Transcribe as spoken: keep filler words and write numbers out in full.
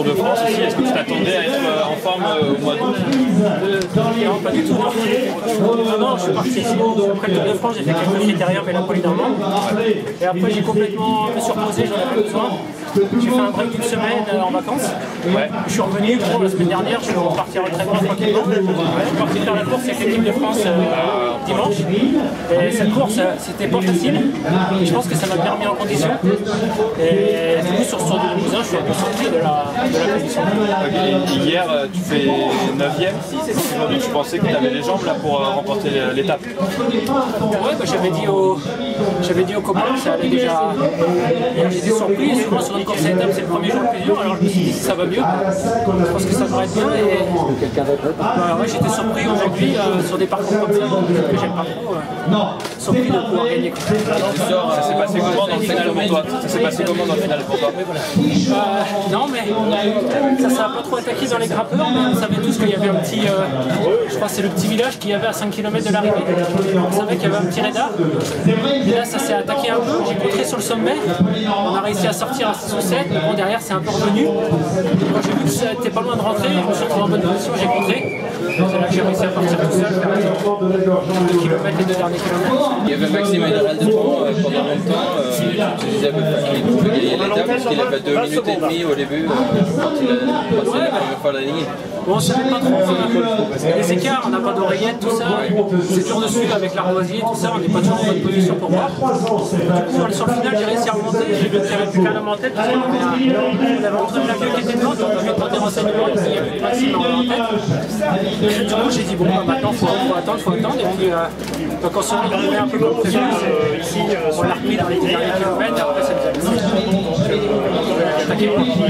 Tour de France aussi. Est-ce que tu t'attendais à être en forme au mois d'août? Non, pas du tout. Non, non, je suis parti ici. Après le Tour de France, j'ai fait quelques critériums et la polynormande. Et après, j'ai complètement me suis reposé, j'en avais besoin. J'ai fait un break d'une semaine en vacances. Ouais. Je suis revenu bon, la semaine dernière, je suis reparti à retraite tranquillement. Je suis parti faire la course avec l'équipe de France euh, dimanche. Et cette course, c'était pas facile. Et je pense que ça m'a bien remis en condition. Et du coup, sur ce Tour de Limousin, je suis un peu sorti de la, de la condition. Okay. Hier, tu fais neuvième. Tu pensais que tu avais les jambes là pour remporter l'étape? Ouais, bah, j'avais dit aux j'avais dit aux copains que ça allait déjà. J'étais surpris, et souvent sur une course à étape, c'est le premier jour le plus dur, alors je me suis dit si ça va mieux, je pense que ça devrait être bien. Et bah, ouais, j'étais surpris aujourd'hui euh, sur des parcours comme ça, que j'aime pas trop, euh, surpris de pouvoir gagner. Ça s'est passé comment dans le final pour toi? Ça s'est passé comment dans le final pour toi? euh, Non, mais ça s'est pas trop attaqué dans les grimpeurs, mais on savait tous qu'il y avait un petit, euh, je crois que c'est le petit village qu'il y avait à cinq kilomètres de l'arrivée. On savait qu'il y avait un petit radar. Et là, ça s'est attaqué un peu. J'ai montré sur le sommet. On a réussi à sortir à six ou sept. Mais bon, derrière, c'est un peu revenu. Quand j'ai vu que c'était pas loin de rentrer, je me suis retrouvé en bonne position, j'ai contré. C'est là que j'ai réussi à partir tout seul, faire les deux kilomètres, les deux derniers kilomètres. Il y avait Maxime Ayral devant euh, pendant longtemps. Euh, tu disais qu'il pouvait gagner l'étape parce qu'il avait deux minutes et demie au début euh, quand il a passé la première fois la ligne. Bon, on savait pas trop euh, les écarts, on n'a pas d'oreillette, tout ça. C'est dur dessus avec l'armoisier, tout ça, on n'est pas toujours en bonne position pour voir. Du coup, sur le final, j'ai réussi à remonter, j'ai vu qu'il n'y avait plus qu'un homme en tête. On avait entre la queue qui était devant, donc on avait pas des renseignements, il y avait plus Maxime en tête. Et du coup, j'ai dit, bon, bah, maintenant, il faut, faut attendre, il faut attendre. Et puis, euh, donc on s'est retrouvé un peu comme prévu. Ici, on l'a repris dans les derniers kilomètres, et après, ça nous a mis. Donc, euh, on pouvait attaquer.